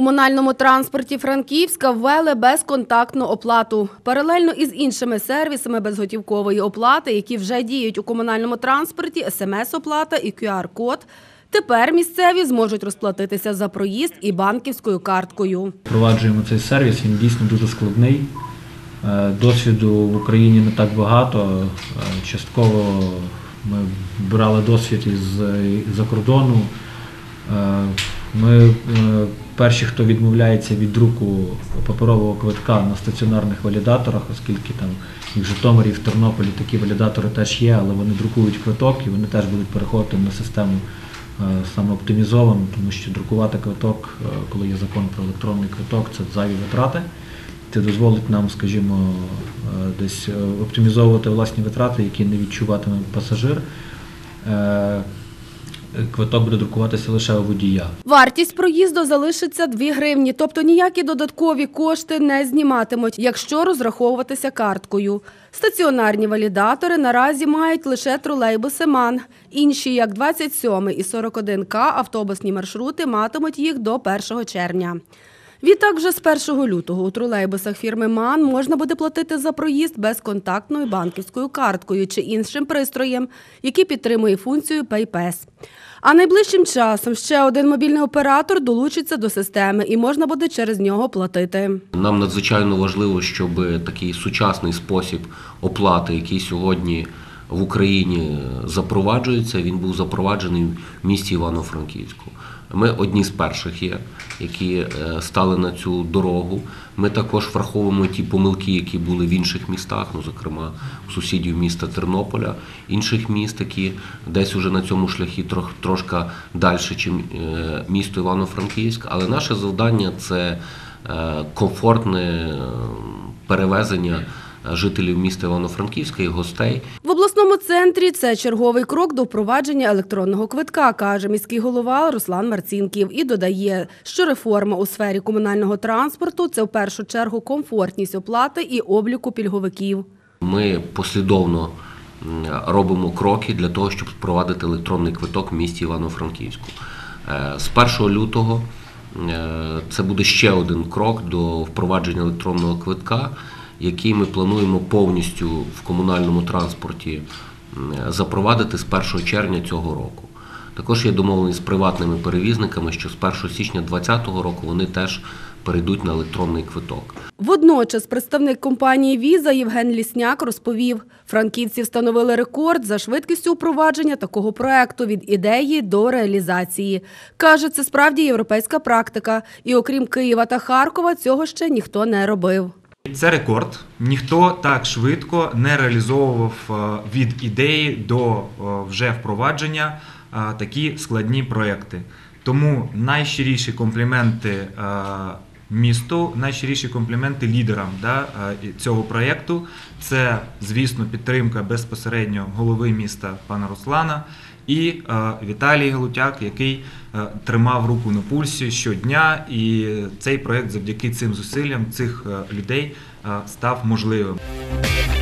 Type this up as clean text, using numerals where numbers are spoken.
комунальному транспорті Франківська ввели безконтактну оплату. Паралельно із іншими сервісами безготівкової оплати, які вже діють у комунальному транспорті, СМС-оплата і QR-код, тепер місцеві зможуть розплатитися за проїзд і банківською карткою. Впроваджуємо цей сервіс, він дійсно дуже складний. Досвіду в Україні не так багато. Частково ми брали досвід із-за кордону. Ми перші, хто відмовляється від друку паперового квитка на стаціонарних валідаторах, оскільки там і в Житомирі, і в Тернополі такі валідатори теж є, але вони друкують квиток і вони теж будуть переходити на систему саме оптимізовану, тому що друкувати квиток, коли є закон про електронний квиток, це зайві витрати. Це дозволить нам, скажімо, десь оптимізовувати власні витрати, які не відчуватиме пасажир. Квиток буде друкуватися лише у водія. Вартість проїзду залишиться 2 гривні, тобто ніякі додаткові кошти не зніматимуть, якщо розраховуватися карткою. Стаціонарні валідатори наразі мають лише тролейбуси МАН. Інші, як 27 і 41К, автобусні маршрути матимуть їх до 1 червня. Відтак вже з 1 лютого у тролейбусах фірми МАН можна буде платити за проїзд безконтактною банківською карткою чи іншим пристроєм, який підтримує функцію PayPass. А найближчим часом ще один мобільний оператор долучиться до системи і можна буде через нього платити. Нам надзвичайно важливо, щоб такий сучасний спосіб оплати, який сьогодні в Україні запроваджується, він був запроваджений в місті Івано-Франківську. Ми одні з перших є, які стали на цю дорогу. Ми також враховуємо ті помилки, які були в інших містах, зокрема у сусідів міста Тернополя, інших міст, які десь уже на цьому шляхі трошки далі, ніж місто Івано-Франківськ. Але наше завдання – це комфортне перевезення жителів міста Івано-Франківська і гостей. В обласному центрі це черговий крок до впровадження електронного квитка, каже міський голова Руслан Марцінків. І додає, що реформа у сфері комунального транспорту – це в першу чергу комфортність оплати і обліку пільговиків. Ми послідовно робимо кроки для того, щоб впровадити електронний квиток в місті Івано-Франківську. З 1 лютого це буде ще один крок до впровадження електронного квитка, який ми плануємо повністю в комунальному транспорті запровадити з 1 червня цього року. Також є домовленість з приватними перевізниками, що з 1 січня 2020 року вони теж перейдуть на електронний квиток. Водночас представник компанії «Віза» Євген Лісняк розповів, франківці встановили рекорд за швидкістю впровадження такого проекту від ідеї до реалізації. Каже, це справді європейська практика, і окрім Києва та Харкова цього ще ніхто не робив. Це рекорд. Ніхто так швидко не реалізовував від ідеї до вже впровадження такі складні проекти. Тому найщиріші компліменти місту, найщиріші компліменти лідерам цього проєкту. Це, звісно, підтримка безпосередньо голови міста пана Руслана і Віталій Галутяк, який тримав руку на пульсі щодня, і цей проєкт завдяки цим зусиллям цих людей став можливим.